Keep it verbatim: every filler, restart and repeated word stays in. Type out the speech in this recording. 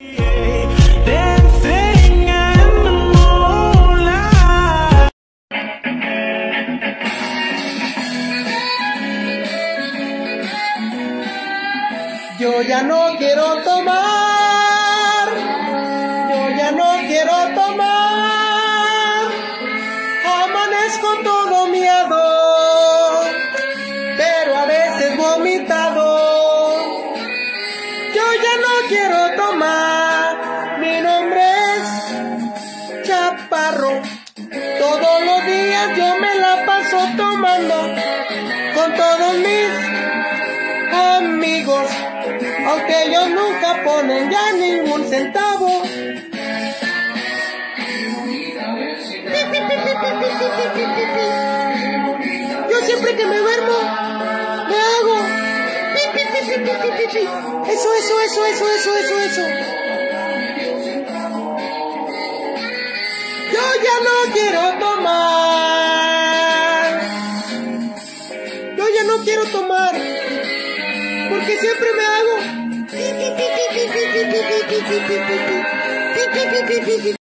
Yo ya no quiero tomar, yo ya no quiero tomar, amanezco todo miado, pero a veces vomitado. Yo ya no quiero tomar, mi nombre es Chaparro, todos los días yo me la paso tomando con todos mis amigos, aunque ellos nunca ponen ya ningún centavo. Yo siempre que me duermo, me hago eso, eso, eso, eso, eso, eso, eso. Yo ya no quiero tomar, yo ya no quiero tomar, porque siempre me hago